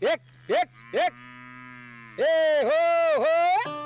ec, ec, ec. Ei, ho, ho.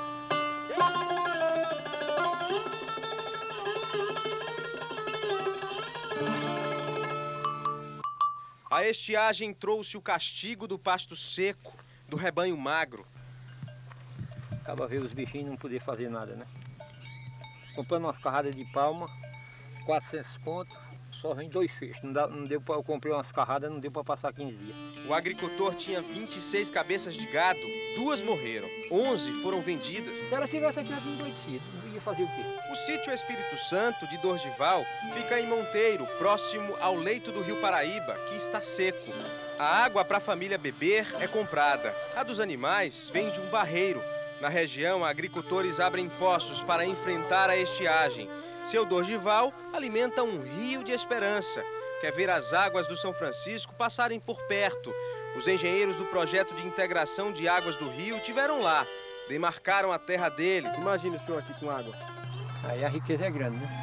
A estiagem trouxe o castigo do pasto seco, do rebanho magro. Acaba ver os bichinhos não poder fazer nada, né? Comprando umas carradas de palma, 400 contos, só vem 2 feixes. Não deu para eu comprei umas carradas, não deu para passar 15 dias. O agricultor tinha 26 cabeças de gado, 2 morreram, 11 foram vendidas. Se ela tivesse aqui, ela tinha endoidecido. Não ia fazer o quê? O sítio Espírito Santo de Dorgival fica em Monteiro, próximo ao leito do rio Paraíba, que está seco. A água para a família beber é comprada. A dos animais vem de um barreiro. Na região, agricultores abrem poços para enfrentar a estiagem. Seu Dorgival alimenta um rio de esperança. Quer ver as águas do São Francisco passarem por perto. Os engenheiros do projeto de integração de águas do rio estiveram lá. Demarcaram a terra dele. Imagina o senhor aqui com água. Aí a riqueza é grande, né?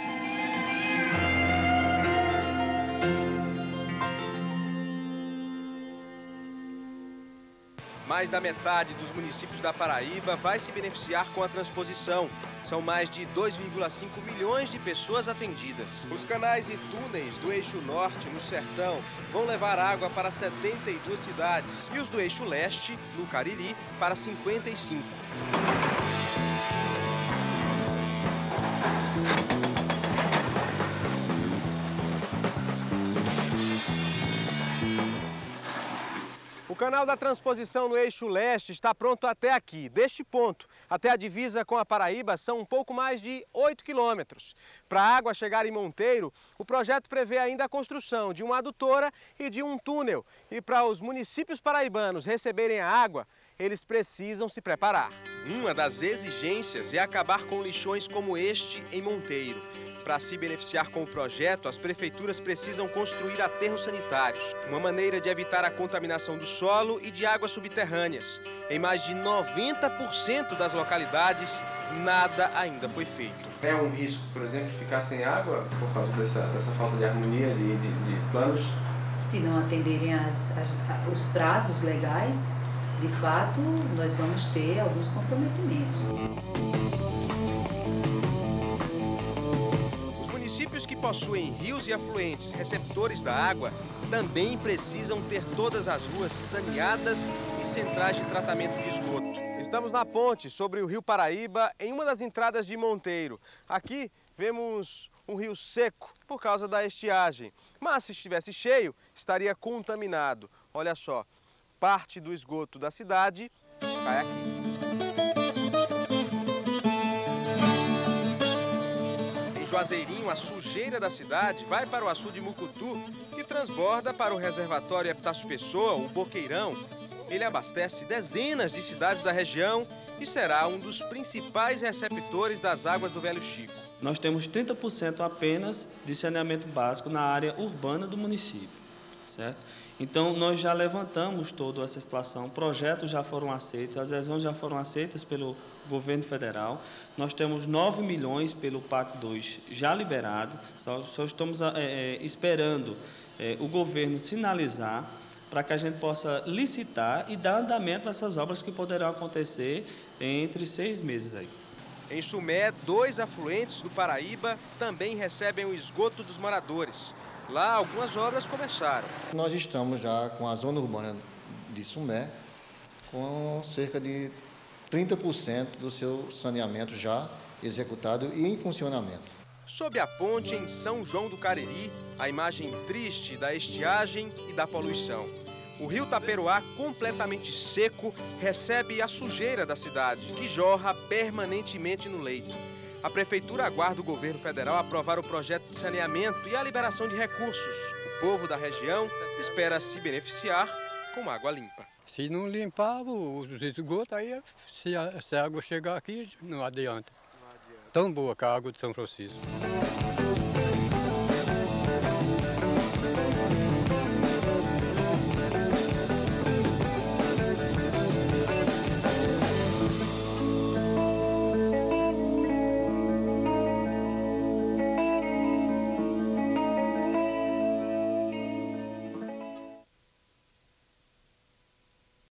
Mais da metade dos municípios da Paraíba vai se beneficiar com a transposição. São mais de 2,5 milhões de pessoas atendidas. Os canais e túneis do eixo norte, no sertão, vão levar água para 72 cidades. E os do eixo leste, no Cariri, para 55. O canal da transposição no eixo leste está pronto até aqui. Deste ponto até a divisa com a Paraíba são um pouco mais de 8 quilômetros. Para a água chegar em Monteiro, o projeto prevê ainda a construção de uma adutora e de um túnel. E para os municípios paraibanos receberem a água, eles precisam se preparar. Uma das exigências é acabar com lixões como este em Monteiro. Para se beneficiar com o projeto, as prefeituras precisam construir aterros sanitários, uma maneira de evitar a contaminação do solo e de águas subterrâneas. Em mais de 90% das localidades, nada ainda foi feito. É um risco, por exemplo, de ficar sem água por causa dessa falta de harmonia de planos? Se não atenderem os prazos legais, de fato, nós vamos ter alguns comprometimentos. Municípios que possuem rios e afluentes receptores da água também precisam ter todas as ruas saneadas e centrais de tratamento de esgoto. Estamos na ponte sobre o rio Paraíba, em uma das entradas de Monteiro. Aqui vemos um rio seco por causa da estiagem, mas se estivesse cheio, estaria contaminado. Olha só, parte do esgoto da cidade cai aqui. Juazeirinho, a sujeira da cidade vai para o açude Mucutu e transborda para o reservatório Epitácio Pessoa, o Boqueirão. Ele abastece dezenas de cidades da região e será um dos principais receptores das águas do Velho Chico. Nós temos 30% apenas de saneamento básico na área urbana do município, certo? Então, nós já levantamos toda essa situação, projetos já foram aceitos, as adesões já foram aceitas pelo governo federal. Nós temos 9 milhões pelo PAC 2 já liberado, só estamos esperando o governo sinalizar para que a gente possa licitar e dar andamento a essas obras que poderão acontecer entre 6 meses aí. Em Sumé, 2 afluentes do Paraíba também recebem o esgoto dos moradores. Lá, algumas obras começaram. Nós estamos já com a zona urbana de Sumé, com cerca de 30% do seu saneamento já executado e em funcionamento. Sob a ponte em São João do Cariri, a imagem triste da estiagem e da poluição. O rio Taperoá, completamente seco, recebe a sujeira da cidade, que jorra permanentemente no leito. A prefeitura aguarda o governo federal aprovar o projeto de saneamento e a liberação de recursos. O povo da região espera se beneficiar com água limpa. Se não limpar os esgotos, aí se a água chegar aqui, não adianta. Tão boa que a água de São Francisco.